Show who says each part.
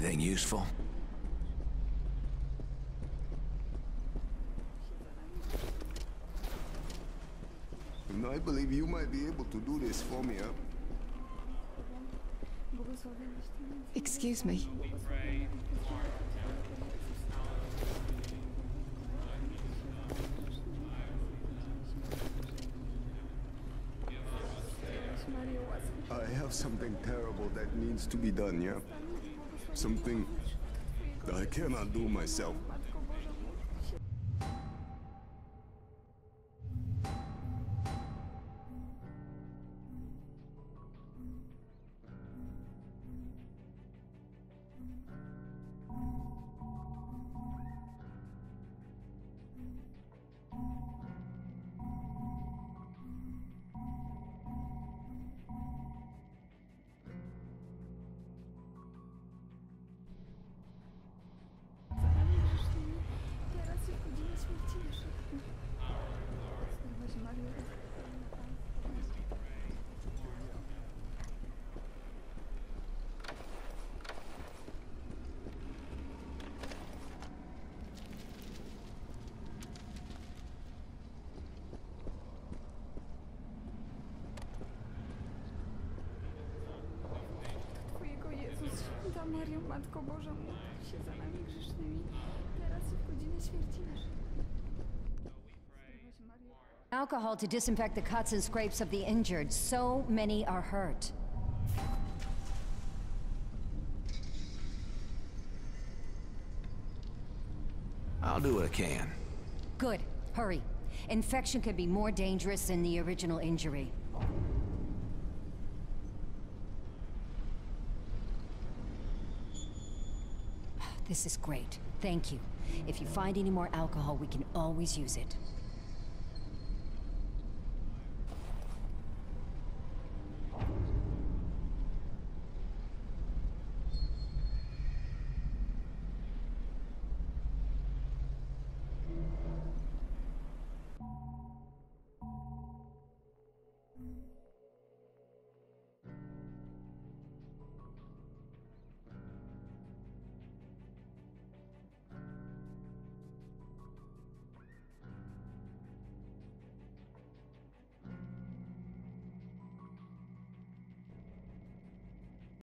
Speaker 1: Anything useful?
Speaker 2: You know, I believe you might be able to do this for me, huh?
Speaker 3: Excuse me.
Speaker 2: I have something terrible that needs to be done, yeah? Something that I cannot do myself.
Speaker 3: Święta Mario, Matko Boża, módl się za nami grzesznymi, teraz i w godzinę śmierci naszej.
Speaker 4: Alcohol to disinfect the cuts and scrapes of the injured. So many are hurt.
Speaker 1: I'll do what I can.
Speaker 4: Good. Hurry. Infection could be more dangerous than the original injury. This is great. Thank you. If you find any more alcohol, we can always use it.